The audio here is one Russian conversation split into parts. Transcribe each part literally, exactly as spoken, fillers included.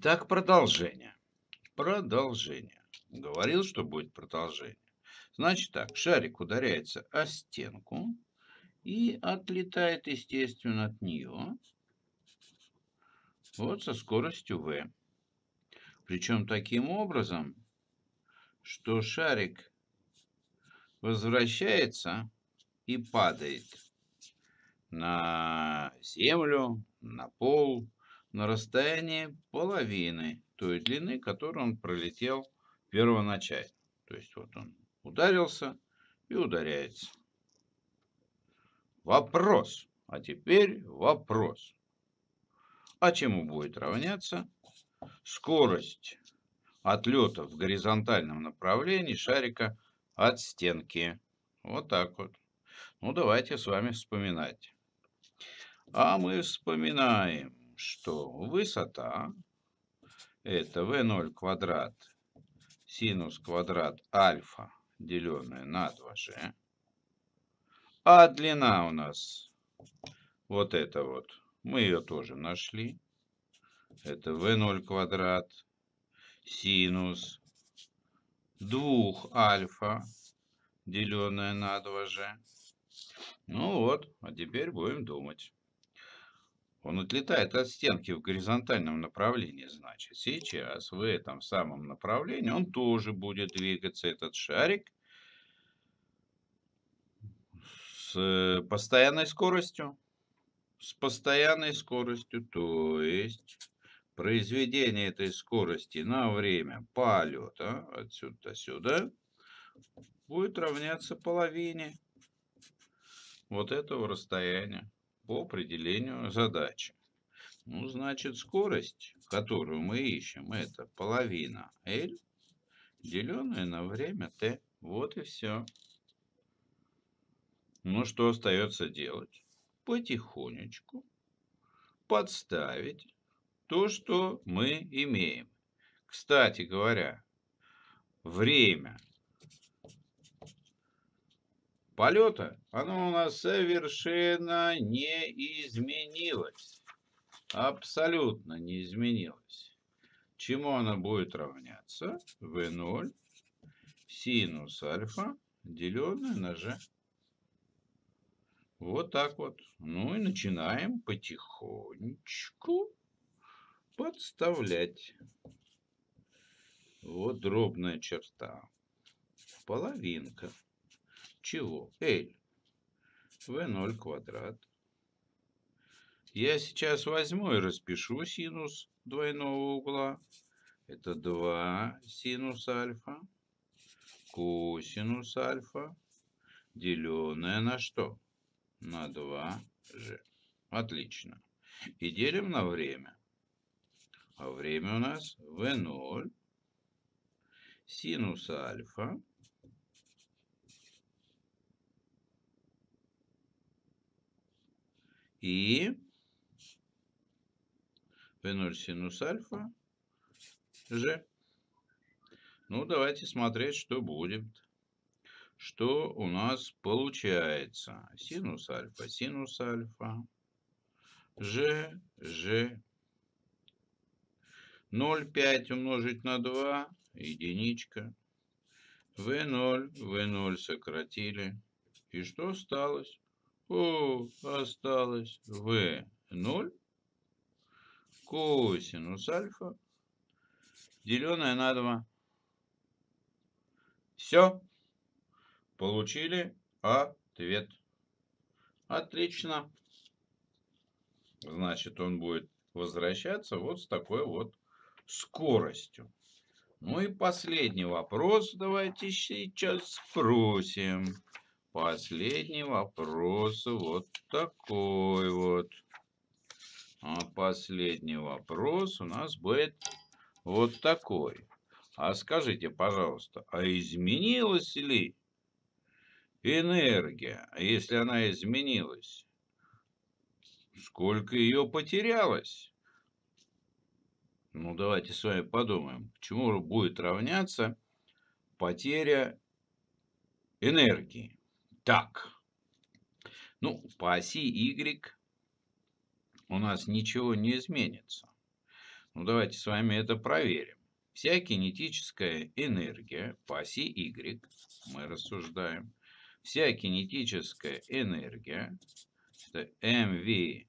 Итак, продолжение. Продолжение. Говорил, что будет продолжение. Значит так, шарик ударяется о стенку и отлетает, естественно, от нее вот со скоростью v. Причем таким образом, что шарик возвращается и падает на землю, на пол, на расстоянии половины той длины, которую он пролетел первоначально. То есть вот он ударился и ударяется. Вопрос. А теперь вопрос. А чему будет равняться скорость отлета в горизонтальном направлении шарика от стенки? Вот так вот. Ну, давайте с вами вспоминать. А мы вспоминаем, что высота это вэ ноль квадрат синус квадрат альфа, деленное на два же. А длина у нас вот это вот. Мы ее тоже нашли. Это вэ ноль квадрат синус два альфа, деленное на два же. Ну вот, а теперь будем думать. Он отлетает от стенки в горизонтальном направлении, значит, сейчас в этом самом направлении он тоже будет двигаться, этот шарик, с постоянной скоростью. С постоянной скоростью, то есть произведение этой скорости на время полета отсюда до сюда будет равняться половине вот этого расстояния по определению задачи. Ну, значит, скорость, которую мы ищем, это половина L, деленное на время t. Вот и все. Ну, что остается делать? Потихонечку подставить то, что мы имеем. Кстати говоря, время полета, оно у нас совершенно не изменилось. Абсолютно не изменилось. Чему оно будет равняться? вэ ноль синус альфа, деленное на же. Вот так вот. Ну и начинаем потихонечку подставлять. Вот дробная черта. Половинка. Чего? L. вэ ноль квадрат. Я сейчас возьму и распишу синус двойного угла. Это два синус альфа. Косинус альфа. Деленное на что? На два же. Отлично. И делим на время. А время у нас вэ ноль синус альфа и вэ ноль синус альфа же. Ну, давайте смотреть, что будет. Что у нас получается? Синус альфа, синус альфа. Ж, Ж. ноль целых пять умножить на два. Единичка. вэ ноль, вэ ноль сократили. И что осталось? О, осталось вэ ноль косинус альфа, деленное на два. Все. Получили ответ. Отлично. Значит, он будет возвращаться вот с такой вот скоростью. Ну и последний вопрос давайте сейчас спросим. Последний вопрос вот такой вот. А последний вопрос у нас будет вот такой. А скажите, пожалуйста, а изменилась ли энергия? Если она изменилась, сколько ее потерялось? Ну, давайте с вами подумаем, к чему будет равняться потеря энергии. Так, ну, по оси Y у нас ничего не изменится. Ну, давайте с вами это проверим. Вся кинетическая энергия по оси Y, мы рассуждаем, вся кинетическая энергия, это mv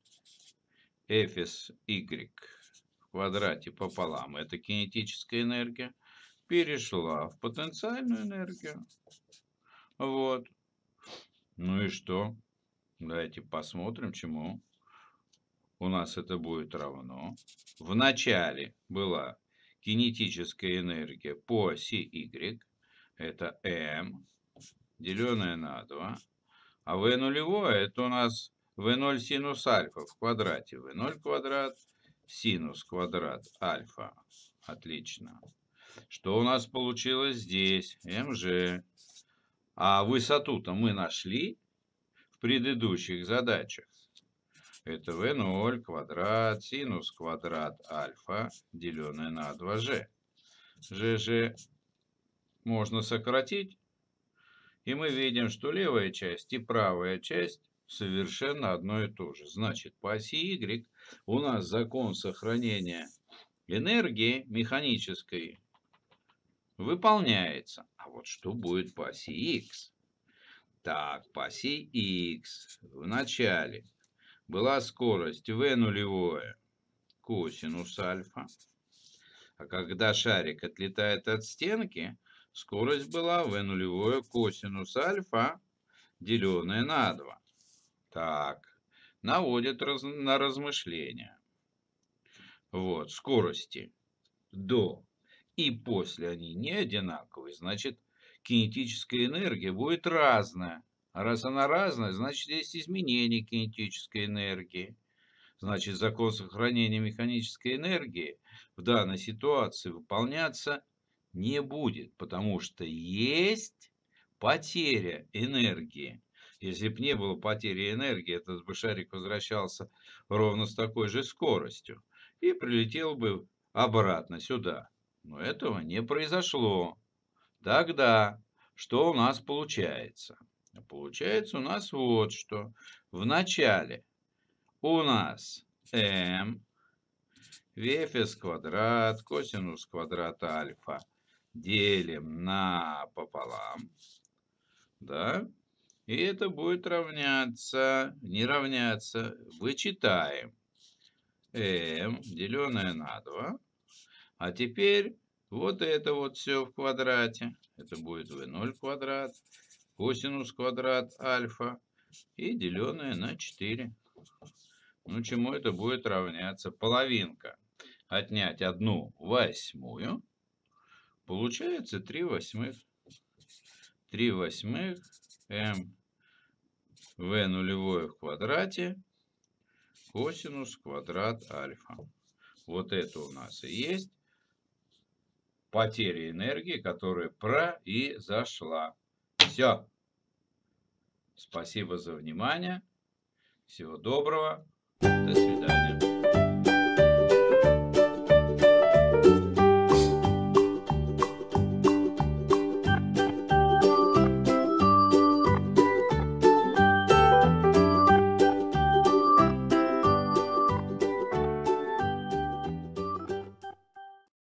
fsy в квадрате пополам, это кинетическая энергия, перешла в потенциальную энергию. Вот. Ну и что? Давайте посмотрим, чему у нас это будет равно. В начале была кинетическая энергия по оси Y. Это m, деленное на два. А v нулевое, это у нас v ноль синус альфа в квадрате. v ноль квадрат синус квадрат альфа. Отлично. Что у нас получилось здесь? mg. А высоту-то мы нашли в предыдущих задачах. Это v ноль квадрат синус квадрат альфа, деленное на два g. gg можно сократить. И мы видим, что левая часть и правая часть совершенно одно и то же. Значит, по оси Y у нас закон сохранения энергии механической выполняется. А вот что будет по оси X? Так, по оси X в начале была скорость v нулевое косинус альфа. А когда шарик отлетает от стенки, скорость была v нулевое косинус альфа, деленное на два. Так, наводит раз, на размышления. Вот, скорости до и после они не одинаковые, значит, кинетическая энергия будет разная. А раз она разная, значит, есть изменение кинетической энергии. Значит, закон сохранения механической энергии в данной ситуации выполняться не будет, потому что есть потеря энергии. Если бы не было потери энергии, этот бы шарик возвращался ровно с такой же скоростью и прилетел бы обратно сюда. Но этого не произошло. Тогда что у нас получается? Получается у нас вот что. В начале у нас m vfs квадрат косинус квадрата альфа делим на пополам. Да? И это будет равняться, не равняться, вычитаем m, деленное на два. А теперь вот это вот все в квадрате. Это будет v ноль квадрат, косинус квадрат альфа и деленное на четыре. Ну, чему это будет равняться? Половинка. Отнять одну восьмую. Получается три восьмых. три восьмых m v нулевое в квадрате косинус квадрат альфа. Вот это у нас и есть потеря энергии, которая произошла. Все. Спасибо за внимание. Всего доброго. До